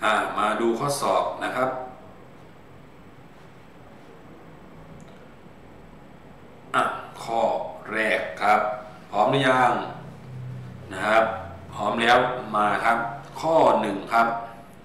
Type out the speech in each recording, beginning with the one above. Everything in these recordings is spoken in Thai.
มาดูข้อสอบนะครับข้อแรกครับพร้อมหรือยังนะครับพร้อมแล้วมาครับข้อ1ครับ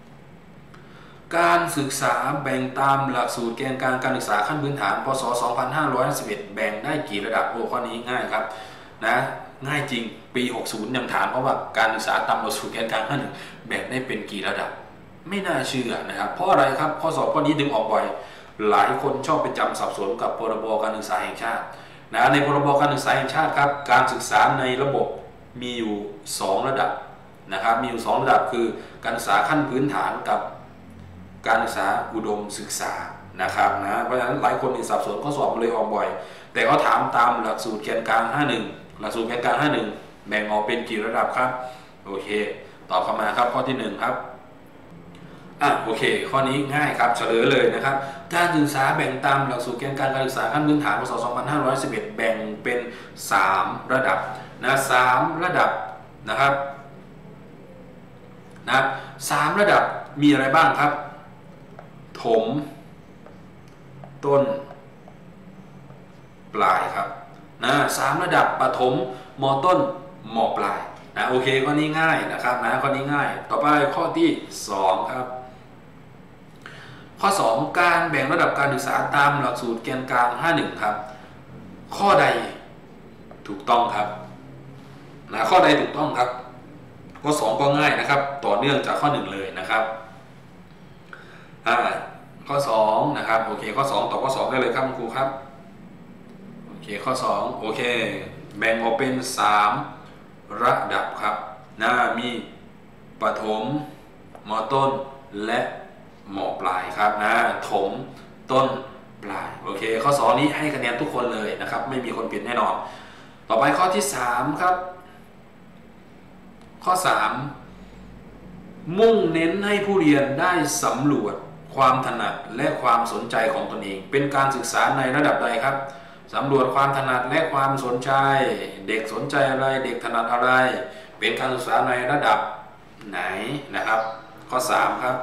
การศึกษาแบ่งตามหลักสูตรแกนกลางการศึกษาขั้นพื้นฐานพศ2551แบ่งได้กี่ระดับข้อนี้ง่ายครับนะง่ายจริงปี60ยังถามเพราะว่าการศึกษาตามหลักสูตรแกนกลางขั้นแบ่งได้เป็นกี่ระดับไม่น่าเชื่อนะครับเพราะอะไรครับข้อสอบข้อนี้ดึงออกบ่อยหลายคนชอบไปจำสับสนกับพรบการศึกษาแห่งชาตินะในพรบการศึกษาแห่งชาติครับการศึกษาในระบบมีอยู่2ระดับนะครับมีอยู่2ระดับคือการศึกษาขั้นพื้นฐานกับการศึกษาอุดมศึกษานะครับเพราะฉะนั้นหลายคนสับสนข้อสอบเลยออกบ่อยแต่ก็ถามตามหลักสูตรแกนกลาง51หลักสูตรแกนกลาง51แบ่งออกเป็นกี่ระดับครับโอเคตอบเข้ามาครับข้อที่1ครับโอเคข้อนี้ง่ายครับเฉลยเลยนะครับการศึกษาแบ่งตามหลักสูตรแกนกลางการศึกษาขั้นพื้นฐานพศ2511แบ่งเป็น3ระดับนะ3ระดับนะครับ3ระดับมีอะไรบ้างครับถมต้นปลายครับ3ระดับประถมม.ต้นม.ปลายโอเคข้อนี้ง่ายนะครับข้อนี้ง่ายต่อไปข้อที่2ครับข้อ2การแบ่งระดับการศึกษาตามหลักสูตรแกนกลาง51ครับข้อใดถูกต้องครับข้อใดถูกต้องครับข้อ2ก็ง่ายนะครับต่อเนื่องจากข้อ1เลยนะครับข้อ2นะครับโอเคข้อ2ตอบข้อ2ได้เลยครับคุณครูครับโอเคข้อ2โอเคแบ่งออกเป็น3ระดับครับมีประถมม.ต้นและม.ปลายครับถมต้นปลายโอเคข้อ2นี้ให้คะแนนทุกคนเลยนะครับไม่มีคนผิดแน่นอนต่อไปข้อที่3ครับข้อ3มุ่งเน้นให้ผู้เรียนได้สำรวจความถนัดและความสนใจของตนเองเป็นการศึกษาในระดับใดครับสำรวจความถนัดและความสนใจเด็กสนใจอะไรเด็กถนัดอะไรเป็นการศึกษาในระดับไหนนะครับข้อ3ครับ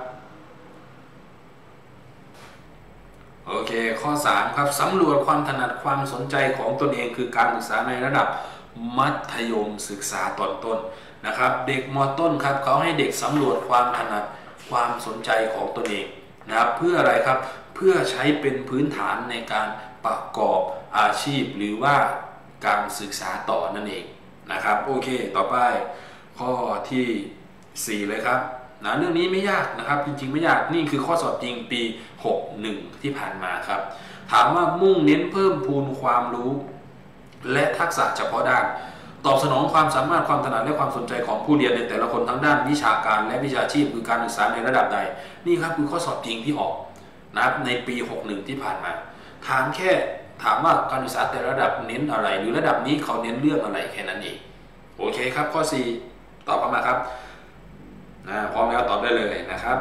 โอเคข้อ3ครับสำรวจความถนัดความสนใจของตนเองคือการศึกษาในระดับมัธยมศึกษาตอนต้นนะครับเด็กม.ต้นครับเขาให้เด็กสำรวจความถนัดความสนใจของตนเองนะครับเพื่ออะไรครับเพื่อใช้เป็นพื้นฐานในการประกอบอาชีพหรือว่าการศึกษาต่อนั่นเองนะครับโอเคต่อไปข้อที่4เลยครับเรื่องนี้ไม่ยากนะครับจริงๆไม่ยากนี่คือข้อสอบจริงปี61ที่ผ่านมาครับถามว่ามุ่งเน้นเพิ่มพูนความรู้และทักษะเฉพาะด้านตอบสนองความสามารถความถนัดและความสนใจของผู้เรียนในแต่ละคนทั้งด้านวิชาการและวิชาชีพคือการศึกษาในระดับใดนี่ครับคือข้อสอบจริงที่ออกนะครับในปี61ที่ผ่านมาถามว่าการศึกษาแต่ระดับเน้นอะไรหรือระดับนี้เขาเน้นเรื่องอะไรแค่นั้นเองโอเคครับข้อ4ตอบเข้ามาครับพร้อมแล้วตอบได้เลยนะครับ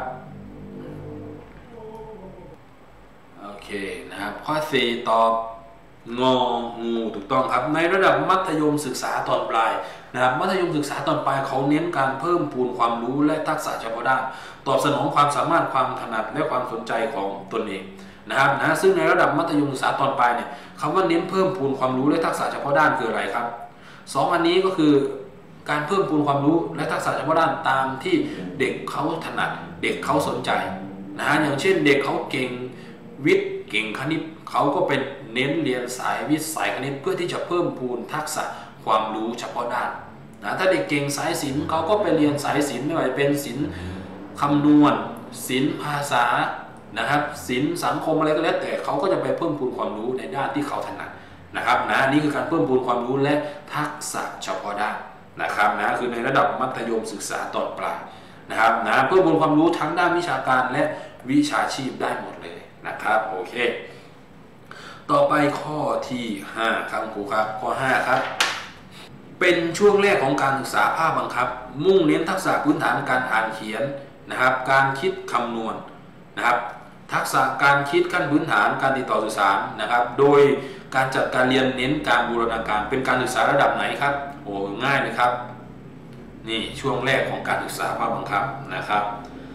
โอเคนะครับข้อ4ตอบงองูถูกต้องครับในระดับมัธยมศึกษาตอนปลายนะครับมัธยมศึกษาตอนปลายเขาเน้นการเพิ่มพูนความรู้และทักษะเฉพาะด้านตอบสนองความสามารถความถนัดและความสนใจของตนเองนะครับซึ่งในระดับมัธยมศึกษาตอนปลายเนี่ยคำว่าเน้นเพิ่มพูนความรู้และทักษะเฉพาะด้านคืออะไรครับ2อันนี้ก็คือการเพิ่มพูนความรู้และทักษะเฉพาะด้านตามที่เด็กเขาถนัดเด็กเขาสนใจอย่างเช่นเด็กเขาเก่งวิทย์เก่งคณิตเขาก็เป็นเน้นเรียนสายวิทย์สายคณิตเพื่อที่จะเพิ่มพูนทักษะความรู้เฉพาะด้านถ้าเด็กเก่งสายศิลป์เขาก็ไปเรียนสายศิลป์ไม่ว่าจะเป็นศิลป์คำนวณศิลป์ภาษานะครับศิลป์สังคมอะไรก็แล้วแต่เขาก็จะไปเพิ่มพูนความรู้ในด้านที่เขาถนัดนะครับนี่คือการเพิ่มพูนความรู้และทักษะเฉพาะด้านนะครับคือในระดับมัธยมศึกษาตอนปลายนะครับเพิ่มพูนความรู้ทั้งด้านวิชาการและวิชาชีพได้หมดเลยนะครับโอเคต่อไปข้อที่5ครับครูครับข้อ5ครับเป็นช่วงแรกของการศึกษาภาคบังคับมุ่งเน้นทักษะพื้นฐานการอ่านเขียนนะครับการคิดคำนวณนะครับทักษะการคิดขั้นพื้นฐานการติดต่อสื่อสารนะครับโดยการจัดการเรียนเน้นการบูรณาการเป็นการศึกษาระดับไหนครับโอ้ง่ายเลยครับนี่ช่วงแรกของการศึกษาภาคบังคับนะครับ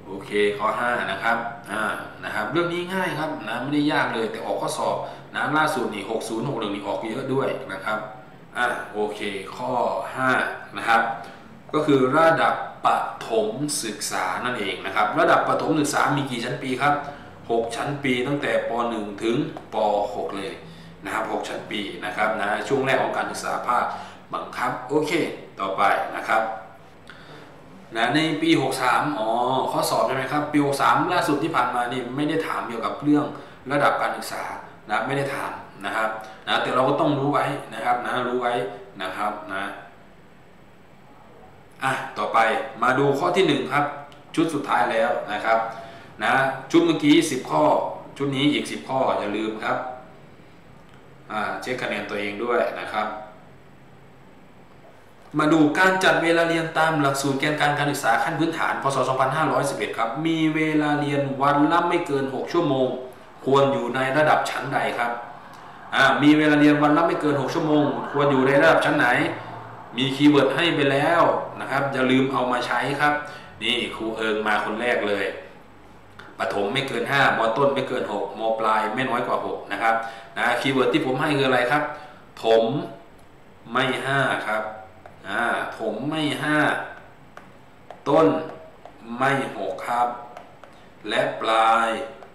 โอเคข้อ5นะครับนะครับเรื่องนี้ง่ายครับนะไม่ได้ยากเลยแต่ออกข้อสอบนะล่าสุดนี่6061นี่ออกเยอะด้วยนะครับโอเคข้อ5นะครับก็คือระดับประถมศึกษานั่นเองนะครับระดับประถมศึกษามีกี่ชั้นปีครับ6ชั้นปีตั้งแต่ป .1 ถึงป .6 เลยนะครับ6ชั้นปีนะครับนะช่วงแรกของการศึกษาภาคบังคับโอเคต่อไปนะครับนะในปี63ข้อสอบใช่ไหมครับปี63ล่าสุดที่ผ่านมานี่ไม่ได้ถามเกี่ยวกับเรื่องระดับการศึกษานะไม่ได้ถามนะครับนะแต่เราก็ต้องรู้ไว้นะครับนะรู้ไว้นะครับนะต่อไปมาดูข้อที่1ครับชุดสุดท้ายแล้วนะครับนะชุดเมื่อกี้10ข้อชุดนี้อีก10ข้ออย่าลืมครับเช็คคะแนนตัวเองด้วยนะครับมาดูการจัดเวลาเรียนตามหลักสูตรแกนการศึกษาขั้นพื้นฐานพศ2511ครับมีเวลาเรียนวันละไม่เกิน6ชั่วโมงควรอยู่ในระดับชั้นใดครับมีเวลาเรียนวันละไม่เกิน6ชั่วโมงควรอยู่ในระดับชั้นไหนมีคีย์เวิร์ดให้ไปแล้วนะครับอย่าลืมเอามาใช้ครับนี่ครูเอิงมาคนแรกเลยประถมไม่เกิน5มต้นไม่เกิน6มปลายไม่น้อยกว่า6นะครับคีย์เวิร์ดที่ผมให้คืออะไรครับถมไม่5ครับถมไม่5ต้นไม่6ครับและปลาย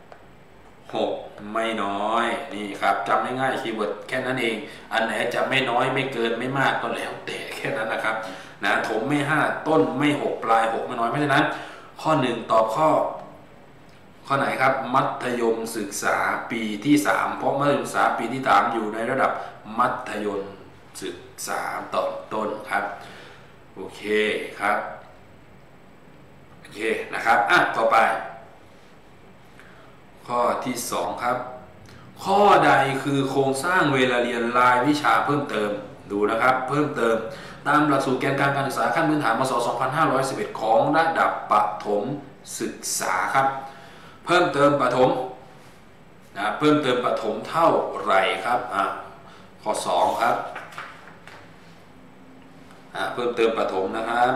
6ไม่น้อยนี่ครับจำง่ายๆคีย์เวิร์ดแค่นั้นเองอันไหนจะไม่น้อยไม่เกินไม่มากก็แล้วแต่แค่นั้นนะครับถมไม่5ต้นไม่6ปลาย6ไม่น้อยเพราะฉะนั้นข้อ1ตอบข้อไหนครับมัธยมศึกษาปีที่3เพราะมัธยมศึกษาปีที่3อยู่ในระดับมัธยมศึกษาตอนต้นครับโอเคครับโอเคนะครับต่อไปข้อที่2ครับข้อใดคือโครงสร้างเวลาเรียนรายวิชาเพิ่มเติมดูนะครับเพิ่มเติมตามหลักสูตรแกนการศึกษาขั้นพื้นฐานมศ2511ของระดับประถมศึกษาครับเพิ่มเติมประถมเพิ่มเติมประถมเท่าไหร่ครับข้อ2ครับเพิ่มเติมประถมนะครับ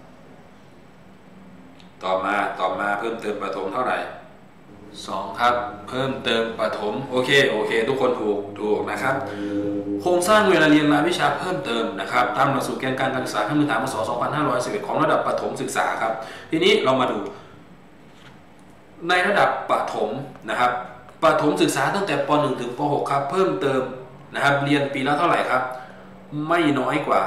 ต่อมาเพิ่มเติมประถมเท่าไหร่2ครับเพิ่มเติมประถมโอเคทุกคนถูกนะครับโครงสร้างเวลาเรียนรายวิชาเพิ่มเติมนะครับตามหลักสูตรแกนการศึกษาขั้นพื้นฐานมศ2511ของระดับประถมศึกษาครับทีนี้เรามาดูในระดับประถมนะครับประถมศึกษาตั้งแต่ป .1 ถึงป .6 ครับเพิ่มเติมนะครับเรียนปีละเท่าไหร่ครับไม่น้อยกว่า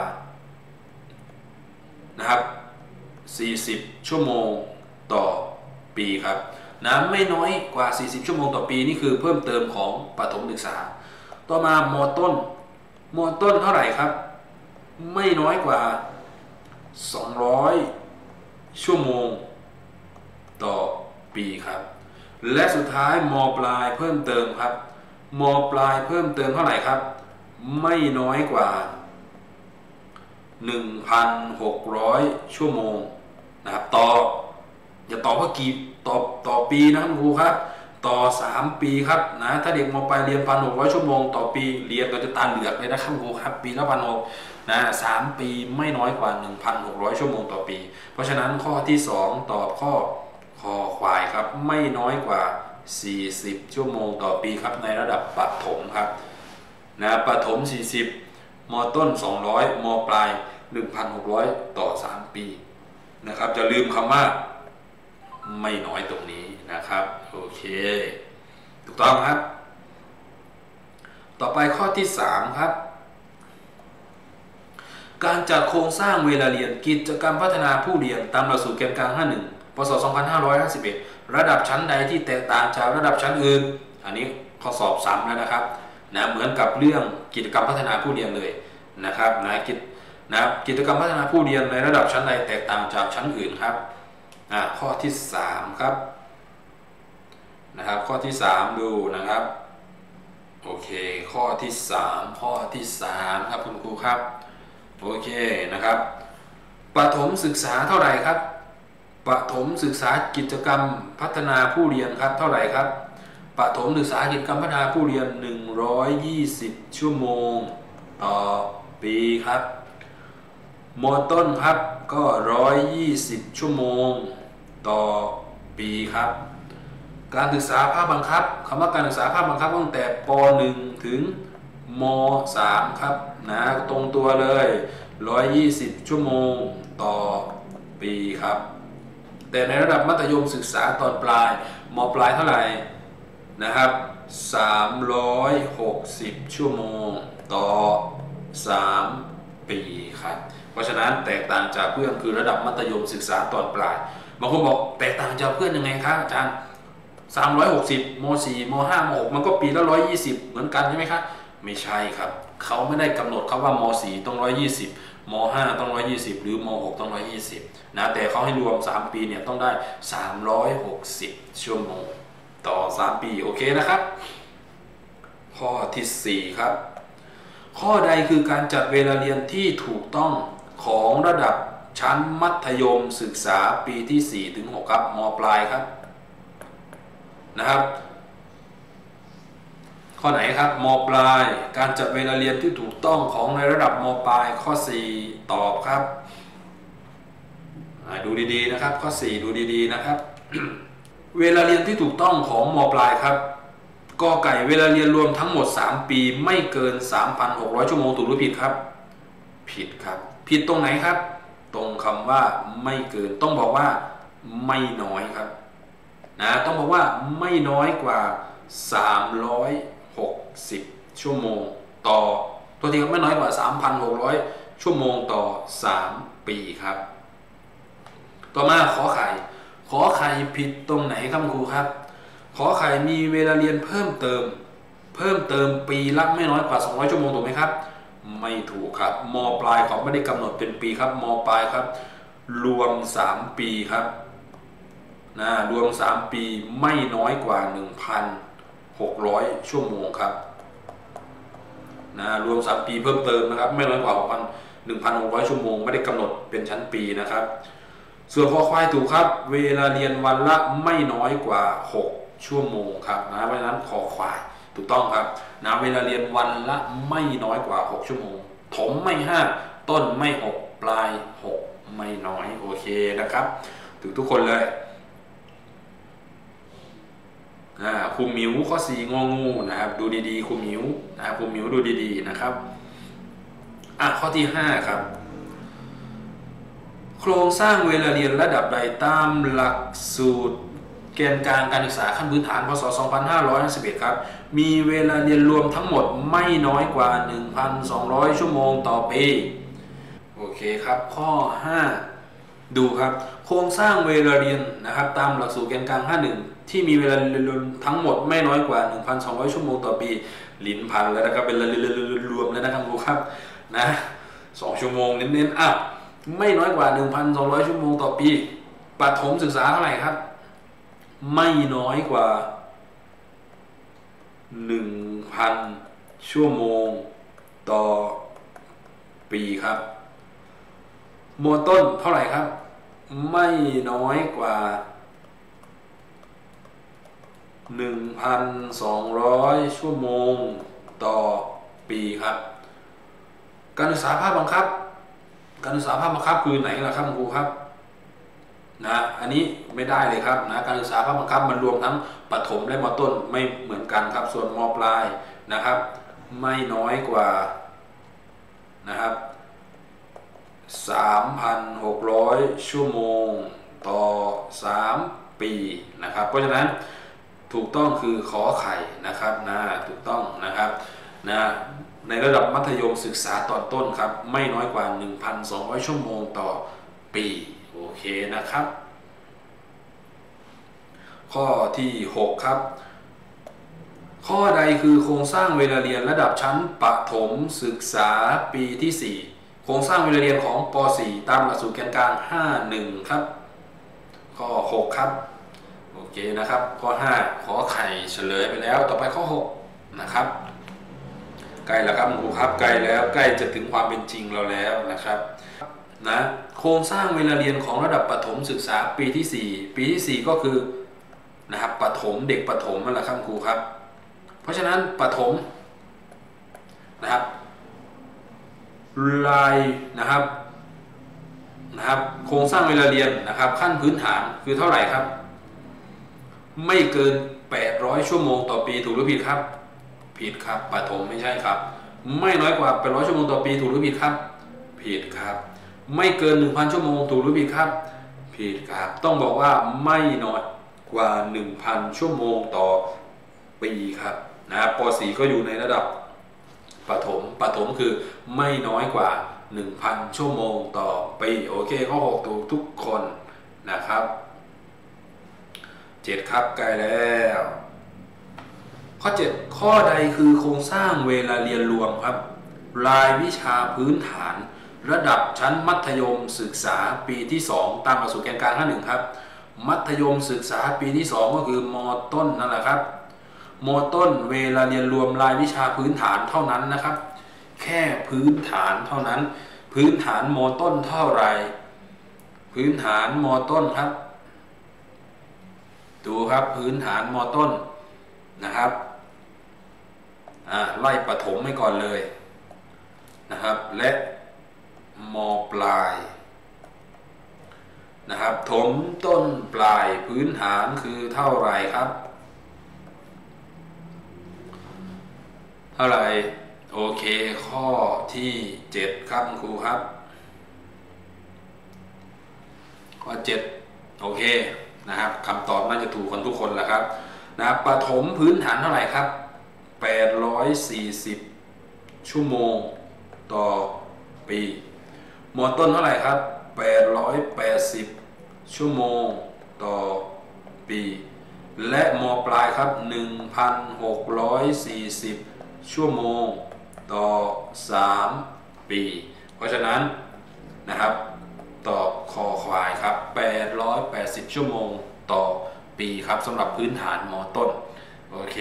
นะครับ40ชั่วโมงต่อปีครับไม่น้อยกว่า40ชั่วโมงต่อปีนี่คือเพิ่มเติมของประถมศึกษาต่อมามต้นเท่าไหร่ครับไม่น้อยกว่า200ชั่วโมงต่อปีครับและสุดท้ายมปลายเพิ่มเติมครับมปลายเพิ่มเติมเท่าไหร่ครับไม่น้อยกว่า1,600 ชั่วโมงนะครับอย่าตอบว่ากี่ต่อปีนะครับครูครับต่อ3ปีครับถ้าเด็กมปลายเรียน 1,600 ชั่วโมงต่อปีเรียนก็จะตาเหลือกเลยนะครับครูครับปีละ1,600 3ปีไม่น้อยกว่า 1,600 ชั่วโมงต่อปีเพราะฉะนั้นข้อที่2ตอบข้อคอควายครับไม่น้อยกว่า40ชั่วโมงต่อปีครับในระดับประถมครับประถม40มต้น200มปลาย1,600 ต่อ3ปีนะครับจะลืมคำว่าไม่น้อยตรงนี้นะครับโอเคถูกต้องครับต่อไปข้อที่3ครับการจัดโครงสร้างเวลาเรียนกิจกรรมพัฒนาผู้เรียนตามหลักสูตรแกนกลาง51พศ2551ระดับชั้นใดที่แตกต่างจากระดับชั้นอื่นอันนี้ข้อสอบซ้ำแล้วนะครับเหมือนกับเรื่องกิจกรรมพัฒนาผู้เรียนเลยนะครับกิจกรรมพัฒนาผู้เรียนในระดับชั้นใดแตกต่างจากชั้นอื่นครับข้อที่3ครับข้อที่3ดูนะครับโอเคข้อที่3ครับคุณครูครับโอเคนะครับประถมศึกษาเท่าไหร่ครับประถมศึกษากิจกรรมพัฒนาผู้เรียนครับเท่าไหร่ครับประถมศึกษากิจกรรมพัฒนาผู้เรียน120ชั่วโมงต่อปีครับม.ต้นครับก็120ชั่วโมงต่อปปีครับการศึกษาภาคบังคับคำว่าการศึกษาภาคบังคับตั้งแต่ป .1 ถึงม .3 ครับนะตรงตัวเลย120ชั่วโมงต่อปีครับแต่ในระดับมัธยมศึกษาตอนปลายม.ปลายเท่าไหร่นะครับ360ชั่วโมงต่อ3ปีครับเพราะฉะนั้นแตกต่างจากเพื่อนคือระดับมัธยมศึกษาตอนปลายบางคนบอกแตกต่างจากเพื่อนยังไงครับอาจารย์360ม.4 ม.5 ม.6 มันก็ปีละ120เหมือนกันใช่ไหมครับไม่ใช่ครับเขาไม่ได้กำหนดครับว่าม.4 ต้อง120ม.5 ต้อง120หรือม.6 ต้อง120นะแต่เขาให้รวม3ปีเนี่ยต้องได้360ชั่วโมงต่อ3ปีโอเคนะครับข้อที่4ครับข้อใดคือการจัดเวลาเรียนที่ถูกต้องของระดับชั้นมัธยมศึกษาปีที่4ถึง6ครับม.ปลายครับนะครับข้อไหนครับม.ปลายการจัดเวลาเรียนที่ถูกต้องของในระดับม.ปลายข้อ4ตอบครับดูดีๆนะครับข้อ4ดูดีๆนะครับ เวลาเรียนที่ถูกต้องของม.ปลายครับก.ไก่เวลาเรียนรวมทั้งหมด3ปีไม่เกิน 3,600 ชั่วโมงถูกหรือผิดครับผิดครับผิดตรงไหนครับตรงคำว่าไม่เกินต้องบอกว่าไม่น้อยครับนะต้องบอกว่าไม่น้อยกว่า360ชั่วโมงต่อตัวทีครับไม่น้อยกว่า 3,600 ชั่วโมงต่อ3ปีครับต่อมาขอไข่ผิดตรงไหนครับครูครับขอไข่มีเวลาเรียนเพิ่มเติมปีละไม่น้อยกว่า200ชั่วโมงถูกไหมครับไม่ถูกครับม.ปลายเขาไม่ได้กำหนดเป็นปีครับม.ปลายครับรวม3ปีครับนะรวม3ปีไม่น้อยกว่า 1,600 ชั่วโมงครับนะรวม3ปีเพิ่มเติมนะครับไม่น้อยกว่า 1,600 ชั่วโมงไม่ได้กำหนดเป็นชั้นปีนะครับส่วนข้อควายถูกครับเวลาเรียนวันละไม่น้อยกว่า6ชั่วโมงครับนะเพราะฉะนั้นคอควายถูกต้องครับนะเวลาเรียนวันละไม่น้อยกว่า6ชั่วโมงถมไม่5ต้นไม่6ปลาย6ไม่น้อยโอเคนะครับถูกทุกคนเลยครูหมิวข้อ4งองูนะครับดูดีๆครูหมิวนะครับครูหมิวดูดีๆนะครับข้อที่5ครับโครงสร้างเวลาเรียนระดับใดตามหลักสูตรแกนกลางการศึกษาขั้นพื้นฐานพศ2551ครับมีเวลาเรียนรวมทั้งหมดไม่น้อยกว่า 1,200 ชั่วโมงต่อปีโอเคครับข้อ5ดูครับโครงสร้างเวลาเรียนนะครับตามหลักสูตรแกนกลาง51ที่มีเวลาเรียนรวมทั้งหมดไม่น้อยกว่า 1,200 ชั่วโมงต่อปีลิ้นพันแล้วนะครับเป็นรวมแล้วนะครับครูครับนะ2ชั่วโมงเน้นๆไม่น้อยกว่า 1,200 ชั่วโมงต่อปีประถมศึกษาเท่าไหร่ครับไม่น้อยกว่า 1,000 ชั่วโมงต่อปีครับม.ต้นเท่าไหร่ครับไม่น้อยกว่า 1,200 ชั่วโมงต่อปีครับการศึกษาภาคบังคับคือไหนล่ะครับครูครับนะอันนี้ไม่ได้เลยครับนะการศึกษาภาคบังคับมันรวมทั้งประถมและม.ต้นไม่เหมือนกันครับส่วนม.ปลายนะครับไม่น้อยกว่านะครับ3,600 ชั่วโมงต่อ3ปีนะครับเพราะฉะนั้นถูกต้องคือขอไข่นะครับนะถูกต้องนะครับนะในระดับมัธยมศึกษาตอนต้นครับไม่น้อยกว่า 1,200 ชั่วโมงต่อปีโอเคนะครับข้อที่6ครับข้อใดคือโครงสร้างเวลาเรียนระดับชั้นประถมศึกษาปีที่4โครงสร้างเวลาเรียนของป .4 ตามหลักสูตรแกนกลาง 51 ครับข้อ6ครับโอเคนะครับข้อ5ขอไข่เฉลยไปแล้วต่อไปข้อ6นะครับใกล้แล้วครับครูครับใกล้แล้วใกล้จะถึงความเป็นจริงเราแล้วนะครับนะโครงสร้างเวลาเรียนของระดับประถมศึกษาปีที่4ปีที่4ก็คือนะครับประถมเด็กประถมนั่นแหละครับครูครับเพราะฉะนั้นประถมนะครับรายนะครับโครงสร้างเวลาเรียนนะครับขั้นพื้นฐานคือเท่าไหร่ครับไม่เกิน800ชั่วโมงต่อปีถูกหรือผิดครับผิดครับประถมไม่ใช่ครับไม่น้อยกว่า800ชั่วโมงต่อปีถูกหรือผิดครับผิดครับไม่เกิน 1,000 ชั่วโมงถูกหรือผิดครับผิดครับต้องบอกว่าไม่น้อยกว่า 1,000 ชั่วโมงต่อปีครับนะครับป .4 ก็อยู่ในระดับประถมคือไม่น้อยกว่า 1,000 ชั่วโมงต่อปีโอเคข้อ6ถูกทุกคนนะครับ7ครับใกล้แล้วข้อ7ข้อใดคือโครงสร้างเวลาเรียนรวมครับรายวิชาพื้นฐานระดับชั้นมัธยมศึกษาปีที่2ตามหลักสูตรแกนกลาง1ครับมัธยมศึกษาปีที่2ก็คือม.ต้นนั่นแหละครับม.ต้นเวลาเรียนรวมรายวิชาพื้นฐานเท่านั้นนะครับแค่พื้นฐานเท่านั้นพื้นฐานม.ต้นเท่าไหร่พื้นฐานม.ต้นครับดูครับพื้นฐานม.ต้นนะครับไล่ประถมให้ก่อนเลยนะครับและม.ปลายนะครับถมต้นปลายพื้นฐานคือเท่าไหร่ครับเท่าไหร่โอเคข้อที่7ครับครูครับข้อ7โอเคนะครับคำตอบน่าจะถูกกันทุกคนแหละครับนะครับประถมพื้นฐานเท่าไหร่ครับ840ชั่วโมงต่อปีม.ต้นเท่าไหร่ครับ880ชั่วโมงต่อปีและม.ปลายครับ1,640ชั่วโมงต่อ3ปีเพราะฉะนั้นนะครับตอบคอควายครับ880ชั่วโมงต่อปีครับสำหรับพื้นฐานม.ต้นโอเค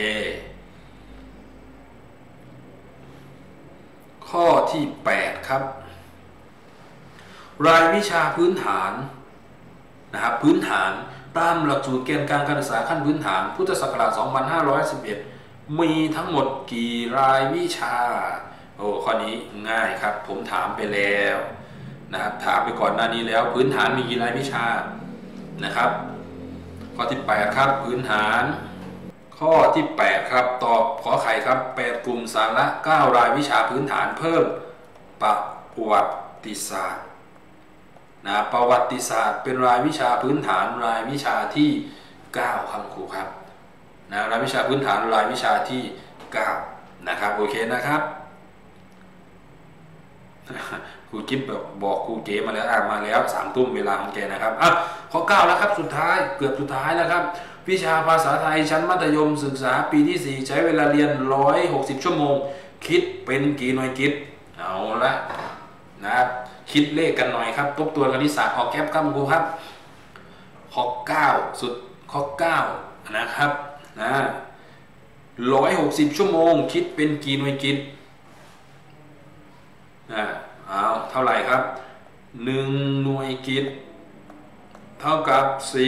ข้อที่8ครับรายวิชาพื้นฐานนะครับพื้นฐานตามหลักสูตรเกณฑ์การศึกษาขั้นพื้นฐานพุทธศักราช2511มีทั้งหมดกี่รายวิชาโอ้ข้อนี้ง่ายครับผมถามไปแล้วนะครับถามไปก่อนหน้านี้แล้วพื้นฐานมีกี่รายวิชานะครับข้อที่8ครับพื้นฐานข้อที่8ครับตอบขอไข่ครับ8กลุ่มสาระ9รายวิชาพื้นฐานเพิ่มประวัติศาสตร์นะประวัติศาสตร์เป็นรายวิชาพื้นฐานรายวิชาที่9ครับครูครับนะรายวิชาพื้นฐานรายวิชาที่9นะครับโอเคนะครับครูกิ๊บบอกครูเก๋มาแล้วมาแล้ว3 ทุ่มเวลาของแกนะครับข้อ9แล้วครับสุดท้ายเกือบสุดท้ายแล้วครับวิชาภาษาไทยชั้นมัธยมศึกษาปีที่4ใช้เวลาเรียน160ชั่วโมงคิดเป็นกี่หน่วยกิตเอาละนะครับคิดเลขกันหน่อยครับทบทวนคณิตศาสตร์ออกแก๊ปครับครูครับข้อ9สุดข้อ9นะครับ160ชั่วโมงคิดเป็นกี่หน่วยกิตเอาเท่าไหร่ครับ1หน่วยกิตเท่ากับ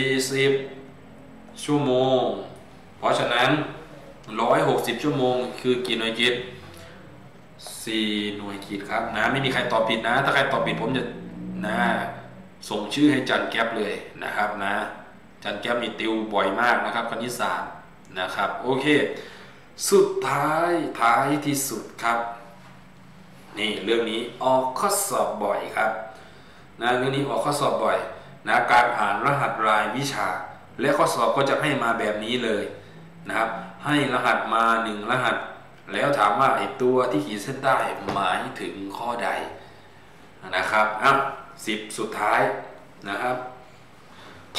40ชั่วโมงเพราะฉะนั้น160ชั่วโมงคือกี่หน่วยกิต4หน่วยกิตครับนะไม่มีใครตอบผิดนะถ้าใครตอบผิดผมจะส่งชื่อให้จันแก๊ปเลยนะครับนะจันแก๊ปมีติวบ่อยมากนะครับคณิตศาสตร์นะครับโอเคสุดท้ายที่สุดครับนี่เรื่องนี้ออกข้อสอบบ่อยครับนะเรื่องนี้ออกข้อสอบบ่อยนะการอ่านรหัสรายวิชาและข้อสอบก็จะให้มาแบบนี้เลยนะครับให้รหัสมา1รหัสแล้วถามว่าไอ้ตัวที่ขีดเส้นใต้หมายถึงข้อใดนะครับ10สุดท้ายนะครับท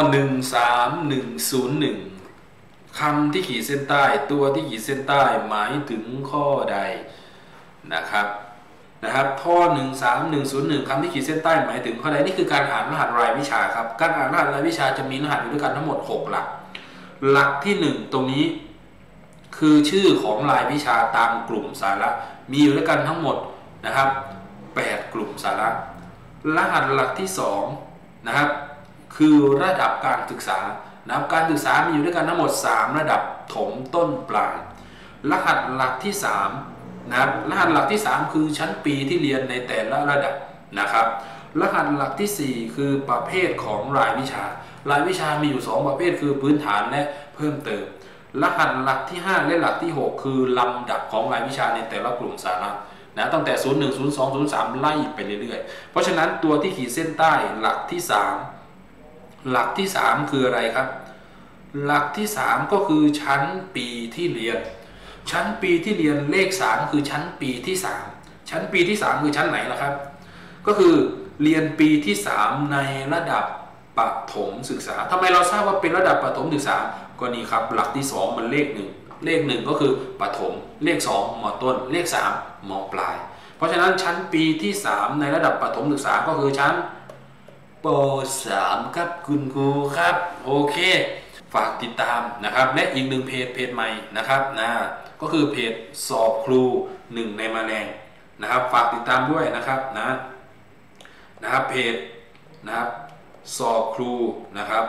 13101คำที่ขีดเส้นใต้ตัวที่ขีดเส้นใต้หมายถึงข้อใดนะครับท่อ13101คำที่ขีดเส้นใต้หมายถึงข้อใดนี่คือการอ่านรหัสรายวิชาครับการอ่านรหัสรายวิชาจะมีรหัสอยู่ด้วยกันทั้งหมด6หลักหลักที่1ตรงนี้คือชื่อของรายวิชาตามกลุ่มสาระมีอยู่ด้วยกันทั้งหมดนะครับ8กลุ่มสาระรหัสหลักที่2นะครับคือระดับการศึกษานะครับการศึกษามีอยู่ด้วยกันทั้งหมด3ระดับถมต้นปลายรหัสหลักที่3นะครับรหัสหลักที่3คือชั้นปีที่เรียนในแต่ละระดับนะครับรหัสหลักที่4คือประเภทของรายวิชารายวิชามีอยู่2ประเภทคือพื้นฐานและเพิ่มเติมรหัสหลักที่5และหลักที่6คือลำดับของรายวิชาในแต่ละกลุ่มสาระนะตั้งแต่01 02 03ไล่ไปเรื่อยๆเพราะฉะนั้นตัวที่ขีดเส้นใต้หลักที่3คืออะไรครับหลักที่3ก็คือชั้นปีที่เรียนชั้นปีที่เรียนเลข3คือชั้นปีที่3ชั้นปีที่3คือชั้นไหนล่ะครับก็คือเรียนปีที่3ในระดับประถมศึกษาทำไมเราทราบว่าเป็นระดับประถมศึกษาก็นี่ครับหลักที่2มันเลข1ก็คือประถมเลข2มต้นเลข3มปลายเพราะฉะนั้นชั้นปีที่3ในระดับประถมศึกษาก็คือชั้นป.3 ครับคุณครูครับโอเคฝากติดตามนะครับและอีก1เพจใหม่นะครับก็คือเพจสอบครู1ในแมลงนะครับฝากติดตามด้วยนะครับนะครับเพจนะครับสอบครูนะครับ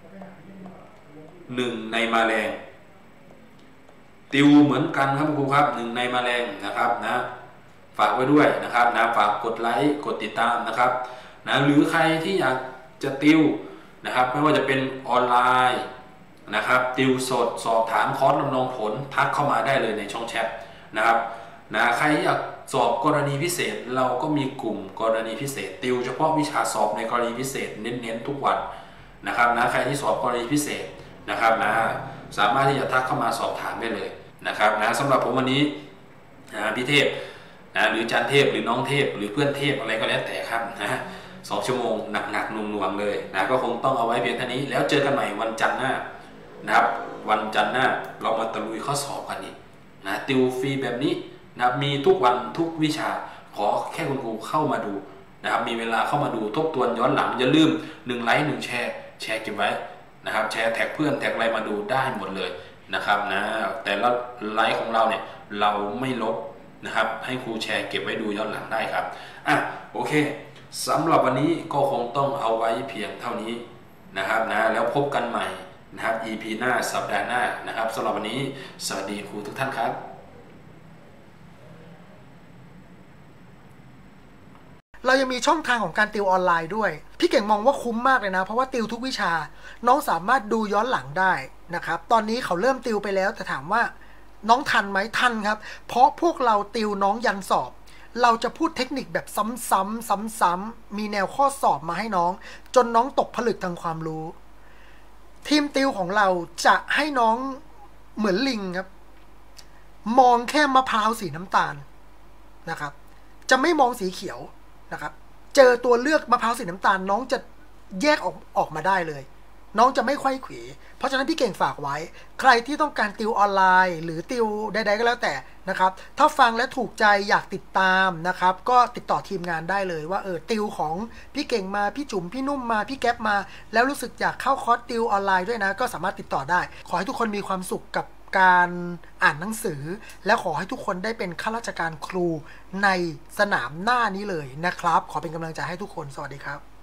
1ในแมลงติวเหมือนกันครับครูครับ1ในแมลงนะครับฝากไว้ด้วยนะครับฝากกดไลค์กดติดตามนะครับหรือใครที่อยากจะติวนะครับไม่ว่าจะเป็นออนไลน์นะครับติวสดสอบถามคอร์สรับรองผลทักเข้ามาได้เลยในช่องแชทนะครับใครอยากสอบกรณีพิเศษเราก็มีกลุ่มกรณีพิเศษติวเฉพาะวิชาสอบในกรณีพิเศษเน้นๆทุกวันนะครับใครที่สอบกรณีพิเศษนะครับสามารถที่จะทักเข้ามาสอบถามได้เลยนะครับสำหรับผมวันนี้พี่เทพหรือจันเทพหรือน้องเทพหรือเพื่อนเทพอะไรก็แล้วแต่ครับ2 ชั่วโมงหนักๆหน่วงๆเลยก็คงต้องเอาไว้เพียงเท่านี้แล้วเจอกันใหม่วันจันทร์หน้านะครับวันจันทร์หน้าเรามาตะลุยข้อสอบกันอีกติวฟรีแบบนี้มีทุกวันทุกวิชาขอแค่คุณครูเข้ามาดูนะครับมีเวลาเข้ามาดูทบทวนย้อนหลังอย่าลืม1ไลค์1แชร์เก็บไว้นะครับแชร์แท็กเพื่อนแท็กอะไรมาดูได้หมดเลยนะครับแต่ละไลค์ของเราเนี่ยเราไม่ลบนะครับให้ครูแชร์เก็บไว้ดูย้อนหลังได้ครับโอเคสำหรับวันนี้ก็คงต้องเอาไว้เพียงเท่านี้นะครับแล้วพบกันใหม่นะครับ EP หน้าสัปดาห์หน้านะครับสำหรับวันนี้สวัสดีครูทุกท่านครับเรายังมีช่องทางของการติวออนไลน์ด้วยพี่เก่งมองว่าคุ้มมากเลยนะเพราะว่าติวทุกวิชาน้องสามารถดูย้อนหลังได้นะครับตอนนี้เขาเริ่มติวไปแล้วแต่ถามว่าน้องทันไหมทันครับเพราะพวกเราติวน้องยันสอบเราจะพูดเทคนิคแบบซ้ำๆมีแนวข้อสอบมาให้น้องจนน้องตกผลึกทางความรู้ทีมติวของเราจะให้น้องเหมือนลิงครับมองแค่มะพร้าวสีน้ำตาลนะครับจะไม่มองสีเขียวนะครับเจอตัวเลือกมะพร้าวสีน้ำตาลน้องจะแยกออกมาได้เลยน้องจะไม่ไขว้เขวเพราะฉะนั้นพี่เก่งฝากไว้ใครที่ต้องการติวออนไลน์หรือติวใดๆก็แล้วแต่นะครับถ้าฟังและถูกใจอยากติดตามนะครับก็ติดต่อทีมงานได้เลยว่าติวของพี่เก่งมาพี่จุ๋มพี่นุ่มมาพี่แก๊ปมาแล้วรู้สึกอยากเข้าคอร์สติวออนไลน์ด้วยนะก็สามารถติดต่อได้ขอให้ทุกคนมีความสุขกับการอ่านหนังสือและขอให้ทุกคนได้เป็นข้าราชการครูในสนามหน้านี้เลยนะครับขอเป็นกำลังใจให้ทุกคนสวัสดีครับ